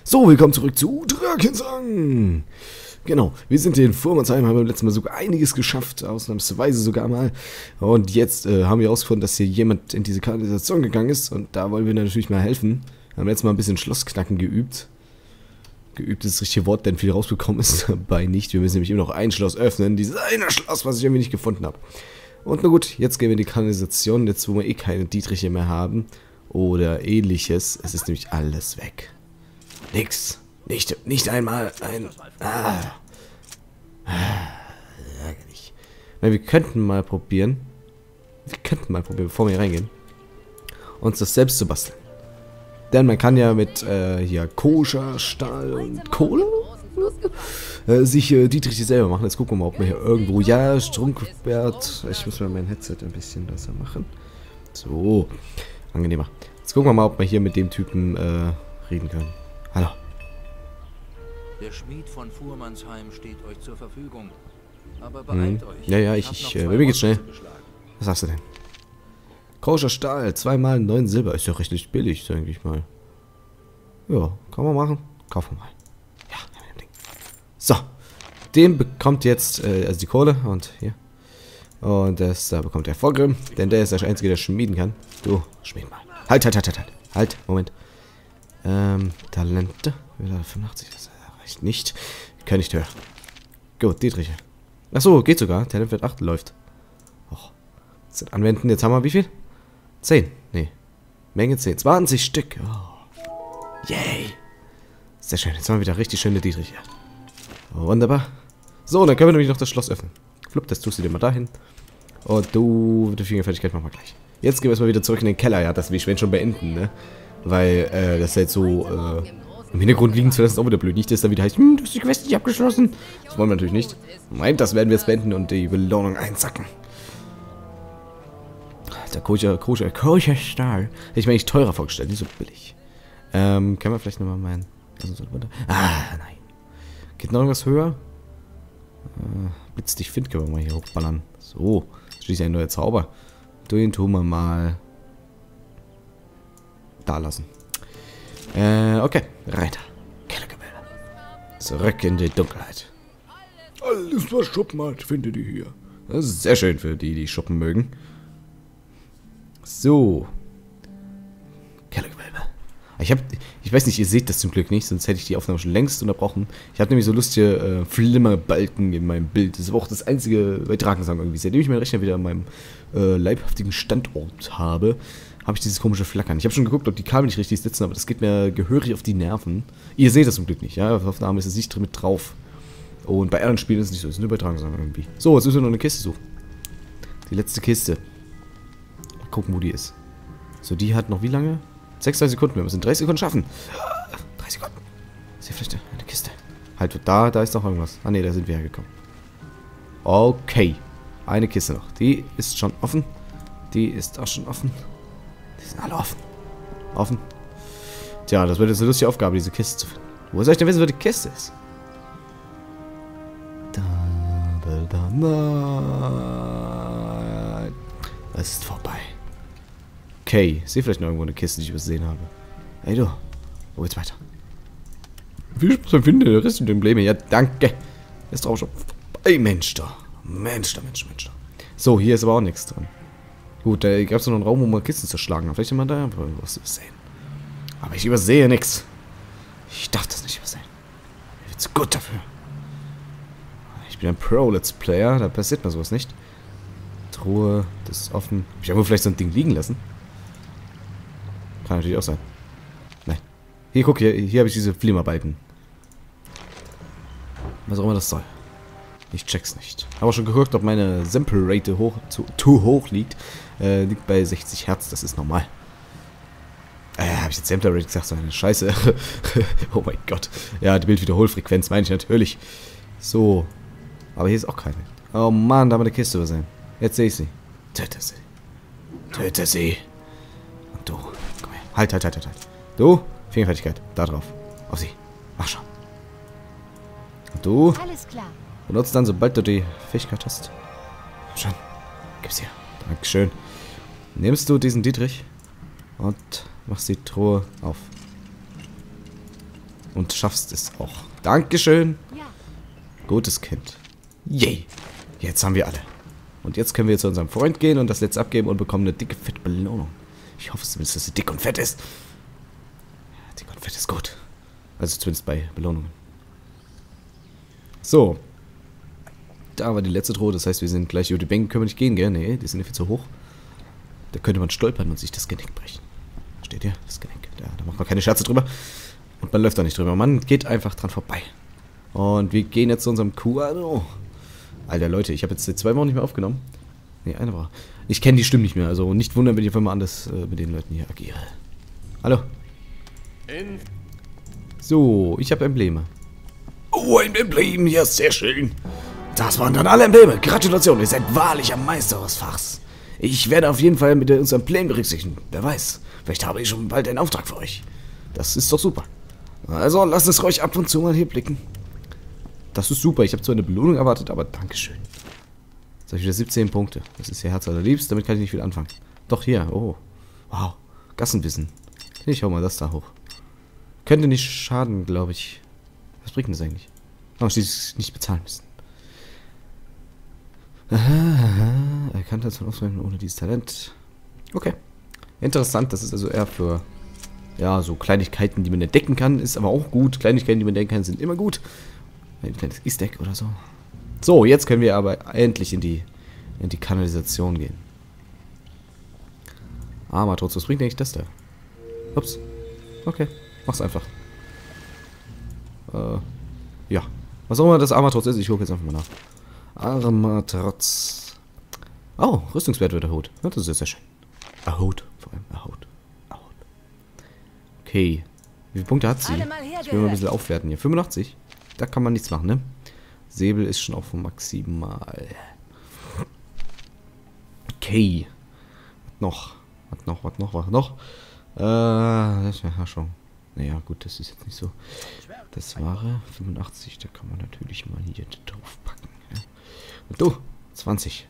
So, willkommen zurück zu Drakensang. Genau, wir sind in Fuhrmannsheim, haben beim letzten Mal sogar einiges geschafft, ausnahmsweise sogar mal. Und jetzt haben wir herausgefunden, dass hier jemand in diese Kanalisation gegangen ist. Und da wollen wir natürlich mal helfen. Wir haben jetzt mal ein bisschen Schlossknacken geübt. Geübt ist das richtige Wort, denn viel rausbekommen ist dabei nicht. Wir müssen nämlich immer noch ein Schloss öffnen. Dieses eine Schloss, was ich irgendwie nicht gefunden habe. Und na gut, jetzt gehen wir in die Kanalisation, jetzt wo wir eh keine Dietriche mehr haben. Oder ähnliches. Es ist nämlich alles weg. Nix. Nicht einmal ein... Ärgerlich. Wir könnten mal probieren. Bevor wir hier reingehen, uns das selbst zu basteln. Denn man kann ja mit hier Koscher, Stahl und Kohle sich Dietriche selber machen. Jetzt gucken wir mal, ob wir hier irgendwo... Ja, Strunkbert. Ich muss mal mein Headset ein bisschen besser machen. So. Angenehmer. Jetzt gucken wir mal, ob wir hier mit dem Typen reden können. Hallo. Der Schmied von Fuhrmannsheim steht euch zur Verfügung. Aber beeilt euch. Ja, bei mir geht's schnell. Was sagst du denn? Koscher Stahl, 2x 9 Silber. Ist ja richtig billig, denke ich mal. Ja, kann man machen. Kaufen wir mal. Ja, Ding. So. Den bekommt jetzt, also die Kohle und hier. Und das da bekommt der Vorgrim, denn der ist der Einzige, der schmieden kann. Du, schmied mal. Halt, Moment. Talente. 85, das reicht nicht. Ich kann nicht höher. Gut, Dietriche. Achso, geht sogar. Talentwert 8 läuft. Och. Jetzt anwenden, jetzt haben wir wie viel? 10. Nee. Menge 10. 20 Stück. Oh. Yay. Sehr schön. Jetzt haben wir wieder richtig schöne Dietriche. Oh, wunderbar. So, dann können wir nämlich noch das Schloss öffnen. Flupp, das tust du dir mal dahin. Und du, die Fingerfertigkeit machen wir gleich. Jetzt gehen wir erstmal wieder zurück in den Keller. Ja, das will ich schon beenden, ne? Weil, das jetzt so, im Hintergrund liegen zu lassen, ist auch wieder blöd. Nicht, dass da wieder heißt, du hast die Quest nicht abgeschlossen. Das wollen wir natürlich nicht. Nein, das werden wir jetzt beenden und die Belohnung einsacken. Der Koscher Stahl. Hätte ich mir eigentlich teurer vorgestellt, nicht so billig. Können wir vielleicht nochmal meinen... nein. Geht noch irgendwas höher? Blitz dich Find können wir mal hier hochballern. So, schließlich ein neuer Zauber. Den tun wir mal da lassen. Okay, weiter. Kellergemälde. Zurück in die Dunkelheit. Alles, was Schuppen hat, findet ihr hier. Das ist sehr schön für die, die Schuppen mögen. So. Kellergemälde. Ich weiß nicht, ihr seht das zum Glück nicht, sonst hätte ich die Aufnahme schon längst unterbrochen. Ich habe nämlich so lustige Flimmerbalken in meinem Bild. Das ist aber auch das einzige bei Drakensang irgendwie. Seitdem ich meinen Rechner wieder an meinem leibhaftigen Standort habe, habe ich dieses komische Flackern. Ich habe schon geguckt, ob die Kabel nicht richtig sitzen, aber das geht mir gehörig auf die Nerven. Ihr seht das zum Glück nicht, ja? Auf der Aufnahme ist es nicht mit drauf. Und bei anderen Spielen ist es nicht so. Es ist nur bei Drakensang irgendwie. So, jetzt müssen wir noch eine Kiste suchen. Die letzte Kiste. Mal gucken, wo die ist. So, die hat noch wie lange? 36 Sekunden. Wir müssen 30 Sekunden schaffen. 3 Sekunden. Ist hier vielleicht eine Kiste? Halt, da ist noch irgendwas. Ah, ne, da sind wir hergekommen. Okay. Eine Kiste noch. Die ist schon offen. Die ist auch schon offen. Die sind alle offen. Offen. Tja, das wird jetzt eine lustige Aufgabe, diese Kiste zu finden. Wo soll ich denn wissen, wo die Kiste ist? Es ist vorbei. Okay, ich sehe vielleicht noch irgendwo eine Kiste, die ich übersehen habe. Hey du, wo geht's weiter? Viel Spaß beim Finden der Rest und Embleme. Ja, danke. Ist drauf schon. Ey, Mensch da. Mensch da. So, hier ist aber auch nichts drin. Gut, da gab es noch einen Raum, wo man Kisten zerschlagen hat. Vielleicht haben wir da was übersehen. Aber ich übersehe nichts. Ich darf das nicht übersehen. Ich bin zu gut dafür. Ich bin ein Pro-Let's Player, da passiert mir sowas nicht. Truhe, das ist offen. Hab ich irgendwo vielleicht so ein Ding liegen lassen? Kann natürlich auch sein. Nein. Hier, guck, hier habe ich diese Flimmerbalken. Was auch immer das soll. Ich check's nicht. Habe auch schon geguckt, ob meine Sample-Rate zu hoch liegt. Liegt bei 60 Hertz, das ist normal. Habe ich jetzt Sample-Rate gesagt? So eine Scheiße. Oh mein Gott. Ja, die Bildwiederholfrequenz meine ich natürlich. So. Aber hier ist auch keine. Oh Mann, da haben wir eine Kiste übersehen. Jetzt sehe ich sie. Töte sie. Töte sie. Und du. Komm her. Halt. Du. Fingerfertigkeit. Da drauf. Auf sie. Mach schon. Und du. Alles klar. Benutzt dann, sobald du die Fähigkeit hast. Schon. Gib's hier. Dankeschön. Nimmst du diesen Dietrich und machst die Truhe auf. Und schaffst es auch. Dankeschön. Ja. Gutes Kind. Yay. Jetzt haben wir alle. Und jetzt können wir zu unserem Freund gehen und das letzte abgeben und bekommen eine dicke, fette Belohnung. Ich hoffe zumindest, dass sie dick und fett ist. Ja, dick und fett ist gut. Also zumindest bei Belohnungen. So. Da war die letzte Truhe. Das heißt, wir sind gleich über die Bänke. Können wir nicht gehen, gell? Nee, die sind ja viel zu hoch. Da könnte man stolpern und sich das Genick brechen. Steht hier? Das Genick. Da macht man keine Scherze drüber. Und man läuft da nicht drüber. Man geht einfach dran vorbei. Und wir gehen jetzt zu unserem Kuano. Alter, Leute, ich habe jetzt 2 Wochen nicht mehr aufgenommen. Ne, eine Woche. Ich kenne die Stimmen nicht mehr. Also nicht wundern, wenn ich auf einmal anders mit den Leuten hier agiere. Hallo. So, ich habe Embleme. Oh, ein Emblem. Ja, sehr schön. Das waren dann alle Embleme. Gratulation, ihr seid wahrlich ein Meister eures Fachs. Ich werde auf jeden Fall mit unserem Plan berücksichtigen. Wer weiß, vielleicht habe ich schon bald einen Auftrag für euch. Das ist doch super. Also, lasst es ruhig ab und zu mal hier blicken. Das ist super. Ich habe zwar eine Belohnung erwartet, aber Dankeschön. Jetzt habe ich wieder 17 Punkte. Das ist ja Herz allerliebst. Damit kann ich nicht viel anfangen. Doch, hier. Oh. Wow. Gassenwissen. Ich hau mal das da hoch. Könnte nicht schaden, glaube ich. Was bringt denn das eigentlich? Aber schließlich nicht bezahlen müssen. Erkannt als von Auswählen ohne dieses Talent. Okay. Interessant, das ist also eher für, ja, so Kleinigkeiten, die man entdecken kann, ist aber auch gut. Kleinigkeiten, die man entdecken kann, sind immer gut. Ein kleines Easter-Egg oder so. So, jetzt können wir aber endlich in die Kanalisation gehen. Armatrotz, was bringt eigentlich das da? Ups. Okay, mach's einfach. Ja. Was auch immer das Armatrotz ist, ich gucke jetzt einfach mal nach. Armatrotz. Oh, Rüstungswert wird erhöht. Ja, das ist sehr schön. Erhöht, vor allem erhöht. Okay. Wie viele Punkte hat sie? Ich will mal ein bisschen aufwerten hier. 85? Da kann man nichts machen, ne? Säbel ist schon auf maximal. Okay. Was noch? Das ist eine Herrschung. Naja, gut, das ist jetzt nicht so. Das war 85, da kann man natürlich mal hier drauf packen. Ja. Und du, 20.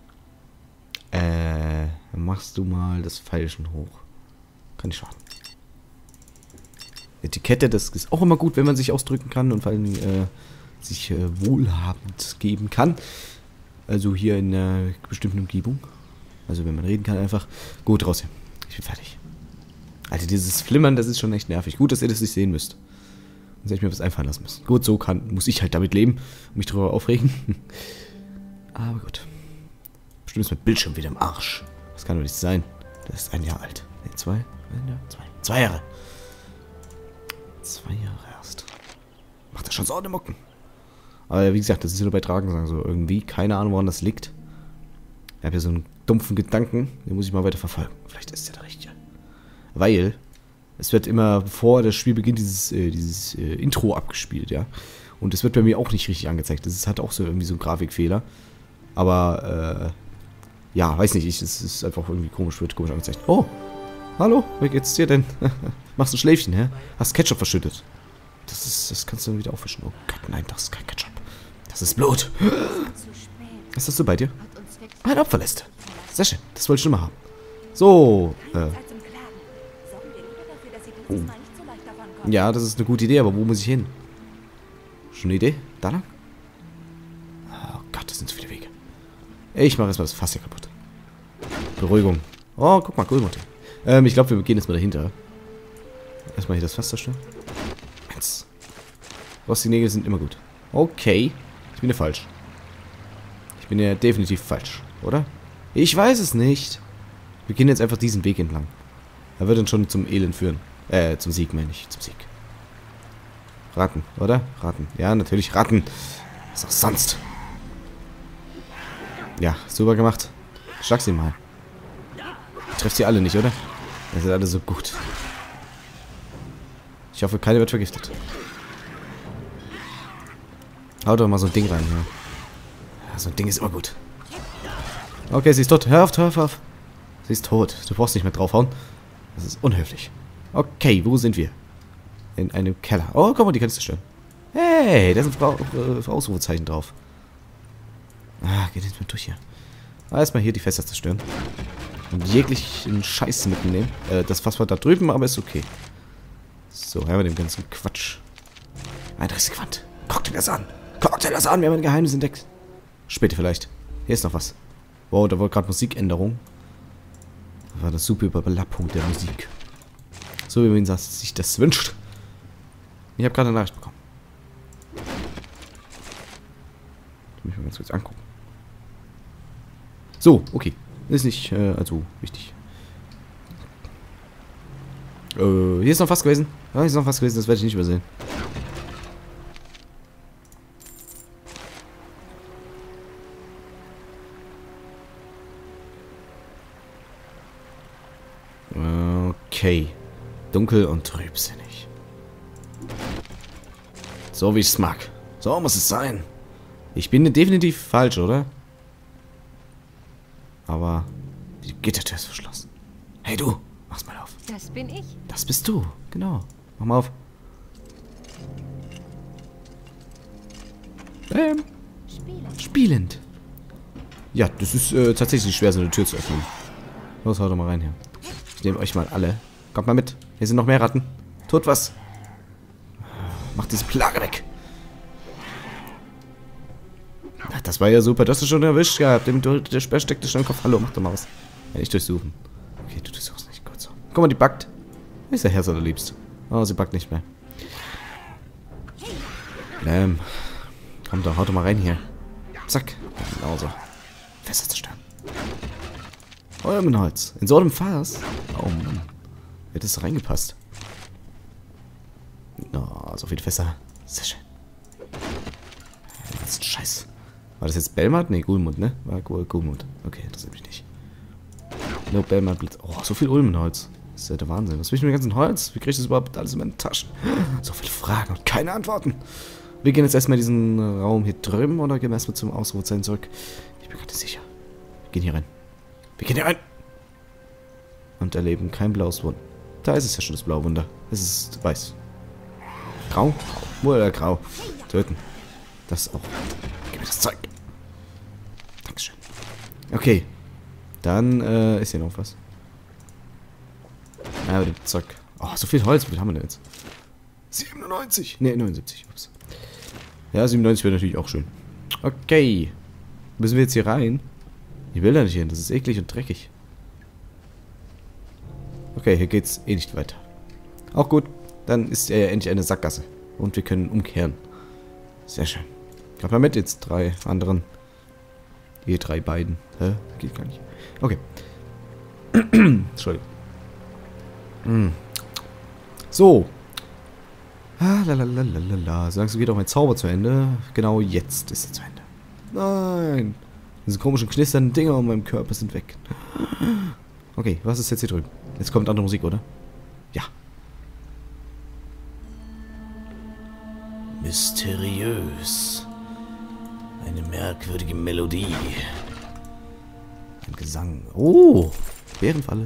Dann machst du mal das Pfeilchen hoch. Kann nicht schaden. Etikette, das ist auch immer gut, wenn man sich ausdrücken kann und vor allem sich wohlhabend geben kann. Also hier in einer bestimmten Umgebung. Also wenn man reden kann einfach. Gut, raus hier. Ich bin fertig. Alter, dieses Flimmern, das ist schon echt nervig. Gut, dass ihr das nicht sehen müsst. Sonst hätte ich mir was einfallen lassen müssen. Gut, so muss ich halt damit leben und mich darüber aufregen. Aber gut. Bestimmt ist mein Bildschirm wieder im Arsch. Das kann doch nicht sein. Das ist 1 Jahr alt. Ne, 2? 2 Jahre. 2 Jahre erst. Macht er schon so eine Mucken. Aber wie gesagt, das ist nur bei Tragen so irgendwie. Keine Ahnung, woran das liegt. Ich habe hier so einen dumpfen Gedanken. Den muss ich mal weiter verfolgen. Vielleicht ist der der richtige. Weil es wird immer vor das Spiel beginnt dieses Intro abgespielt, ja. Und es wird bei mir auch nicht richtig angezeigt. Das hat auch so irgendwie so einen Grafikfehler. Aber, ja, weiß nicht. Es ist einfach irgendwie komisch, wird komisch angezeigt. Oh, hallo, wie geht's dir denn? Machst du ein Schläfchen, hä? Hast Ketchup verschüttet. Das kannst du dann wieder aufwischen. Oh Gott, nein, das ist kein Ketchup. Das ist Blut. Was hast du bei dir? Eine Opferliste. Sehr schön, das wollte ich schon mal haben. So, oh. Ja, das ist eine gute Idee, aber wo muss ich hin? Schon eine Idee? Da lang? Oh Gott, das sind zu viele Wege. Ich mache erstmal das Fass hier kaputt. Beruhigung. Oh, guck mal, Goldmutter. Ich glaube, wir gehen jetzt mal dahinter. Erstmal hier das Fass zerstören. Eins. Rostige Nägel sind immer gut. Okay. Ich bin ja falsch. Ich bin ja definitiv falsch, oder? Ich weiß es nicht. Wir gehen jetzt einfach diesen Weg entlang. Er wird uns schon zum Elend führen. Zum Sieg meine ich. Zum Sieg. Ratten, oder? Ratten. Ja, natürlich Ratten. Was auch sonst. Ja, super gemacht. Schlag sie mal. Trefft sie alle nicht, oder? Das sind alle so gut. Ich hoffe, keine wird vergiftet. Hau doch mal so ein Ding rein, ja. So ein Ding ist immer gut. Okay, sie ist tot. Hör auf. Sie ist tot. Du brauchst nicht mehr draufhauen. Das ist unhöflich. Okay, wo sind wir? In einem Keller. Oh, guck mal, die kannst du zerstören. Hey, da sind Ausrufezeichen drauf. Geht jetzt mal durch hier. Erstmal hier die Fässer zerstören. Und jeglichen Scheiß mitnehmen. Das Fass war da drüben, aber ist okay. So, haben wir den ganzen Quatsch. Ein Wand. Guck dir das an. Guck dir das an, wir haben ein Geheimnis entdeckt. Später vielleicht. Hier ist noch was. Wow, da war gerade Musikänderung. Das war das super Überlappung der Musik. So wie man sich das wünscht. Ich habe gerade eine Nachricht bekommen. Ich muss mich mal ganz kurz angucken. So, okay. Ist nicht also wichtig. Hier ist noch was gewesen. Ja, hier ist noch was gewesen, das werde ich nicht übersehen. Okay. Dunkel und trübsinnig. So wie ich es mag. So muss es sein. Ich bin definitiv falsch, oder? Aber die Gittertür ist verschlossen. Hey du, mach's mal auf. Das bin ich. Das bist du, genau. Mach mal auf. Spielend. Ja, das ist tatsächlich schwer, so eine Tür zu öffnen. Los, haut doch mal rein hier. Ich nehme euch mal alle. Kommt mal mit. Hier sind noch mehr Ratten. Tut was. Macht diese Plage weg. Ach, das war ja super. Du hast es schon erwischt gehabt. Der Speer steckte schon im Kopf. Hallo, mach doch mal was. Ja, nicht durchsuchen. Okay, du durchsuchst nicht. Gut so. Guck mal, die backt. Ist der Herz oder liebst. Oh, sie backt nicht mehr. Komm doch, haut doch mal rein hier. Zack. Genauso. Fässer zerstören. Holz. In so einem Fass. Oh Mann. Hätte es reingepasst. Oh, so viele Fässer. Sehr schön. Das ist Scheiß. War das jetzt Belmont? Ne, Gulmund, ne? War Gulmund. Okay, interessiert mich nicht. No, Belmont Blitz. Oh, so viel Ulmenholz. Das ist ja der Wahnsinn. Was will ich mit dem ganzen Holz? Wie kriege ich das überhaupt alles in meine Taschen? So viele Fragen und keine Antworten. Wir gehen jetzt erstmal in diesen Raum hier drüben oder gehen wir erstmal zum Ausrufezeichen zurück? Ich bin gerade sicher. Wir gehen hier rein. Wir gehen hier rein. Und erleben kein blaues Wunder. Da ist es ja schon, das blaue Wunder. Es ist weiß. Grau? Oder grau. Töten. Das auch. Gib mir das Zeug. Dankeschön. Okay. Dann ist hier noch was. Ja, aber das Zeug. Oh, so viel Holz. Wie viel haben wir denn jetzt? 97. Ne, 79. Ups. Ja, 97 wäre natürlich auch schön. Okay. Müssen wir jetzt hier rein? Ich will da nicht hin. Das ist eklig und dreckig. Okay, hier geht's eh nicht weiter. Auch gut. Dann ist er ja endlich eine Sackgasse. Und wir können umkehren. Sehr schön. Kommt mal mit, jetzt 3 anderen. Die 3 beiden. Hä? Geht gar nicht. Okay. Entschuldigung. So. Lalalala. So langsam geht auch mein Zauber zu Ende. Genau jetzt ist er zu Ende. Nein. Diese komischen knisternden Dinger um meinem Körper sind weg. Okay, was ist jetzt hier drüben? Jetzt kommt andere Musik, oder? Ja. Mysteriös. Eine merkwürdige Melodie. Ein Gesang. Oh, Bärenfalle.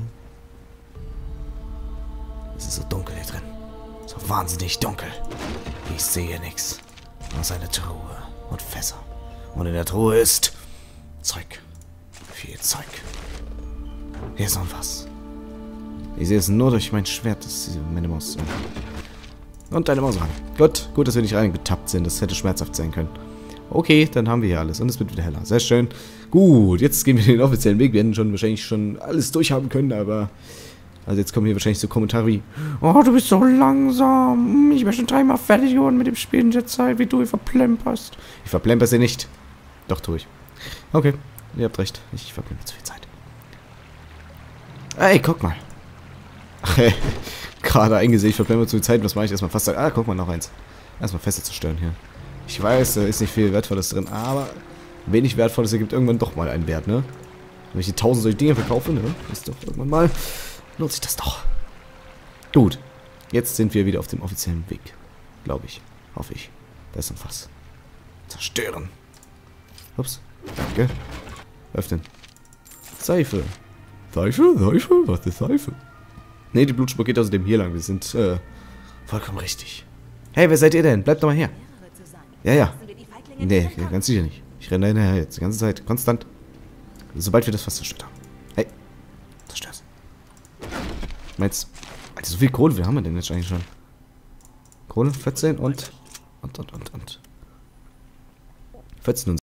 Es ist so dunkel hier drin. So wahnsinnig dunkel. Ich sehe nichts. Außer eine Truhe und Fässer. Und in der Truhe ist Zeug. Viel Zeug. Hier ist noch was. Ich sehe es nur durch mein Schwert. Das ist meine Maus. Und deine Maus ran. Gut, dass wir nicht reingetappt sind. Das hätte schmerzhaft sein können. Okay, dann haben wir hier alles. Und es wird wieder heller. Sehr schön. Gut, jetzt gehen wir den offiziellen Weg. Wir hätten wahrscheinlich schon alles durchhaben können, aber... Also jetzt kommen hier wahrscheinlich so Kommentare wie: Oh, du bist so langsam. Ich bin schon 3-mal fertig geworden mit dem Spiel in der Zeit, wie du verplemperst. Ich verplemper sie nicht. Doch, tue ich. Okay, ihr habt recht. Ich verplemper zu viel Zeit. Ey, guck mal. Gerade eingesehen, ich verplemper zu viel Zeit. Was mache ich erstmal fast? Ah, guck mal, noch eins. Erstmal Fässer zerstören hier. Ich weiß, da ist nicht viel Wertvolles drin, aber wenig Wertvolles ergibt irgendwann doch mal einen Wert, ne? Wenn ich die 1000 solche Dinge verkaufe, ne? Ist doch irgendwann mal... Lohnt sich das doch. Gut. Jetzt sind wir wieder auf dem offiziellen Weg. Glaube ich. Hoffe ich. Da ist ein Fass. Zerstören. Ups. Danke. Öffnen. Seife. Seife? Seife? Was ist Seife? Ne, die Blutspur geht außerdem hier lang. Wir sind vollkommen richtig. Hey, wer seid ihr denn? Bleibt doch mal her. Ja. Nee, ganz sicher nicht. Ich renne hinterher jetzt die ganze Zeit. Konstant. Sobald wir das Fass zerstört haben. Hey. Zerstör's. Meinst, Alter, so viel Kohle, wie haben wir denn jetzt eigentlich schon? Kohle, 14 und 14 und